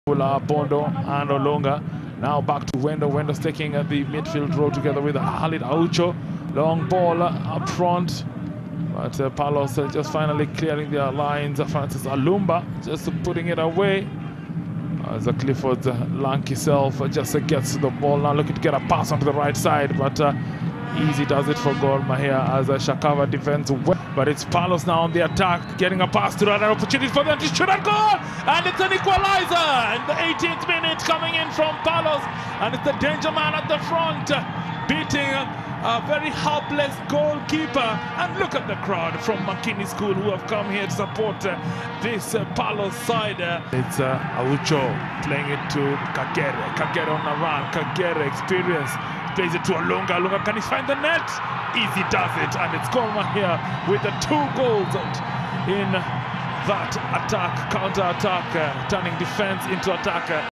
Bondo and Olunga. Now back to Wendo. Wendo's taking the midfield role together with Khalid Aucho. Long ball up front. But Palos just finally clearing their lines. Francis Alumba just putting it away. As Clifford's lanky self just gets the ball. Now looking to get a pass onto the right side. But easy does it for Gor Mahia as Shakawa defends well. But it's Palos now on the attack, getting a pass to run, an opportunity for them to shoot and goal! And it's an equalizer in the 18th minute coming in from Palos. And it's the danger man at the front, beating a very helpless goalkeeper. And look at the crowd from Makini School who have come here to support this Palos side. It's Aucho playing it to Kagere. Kagere on the run. Kagere experience. Plays it to Olunga. Olunga, can he find the net? Easy does it, and it's Gor Mahia with the 2 goals in that attack, counter-attack, turning defense into attack.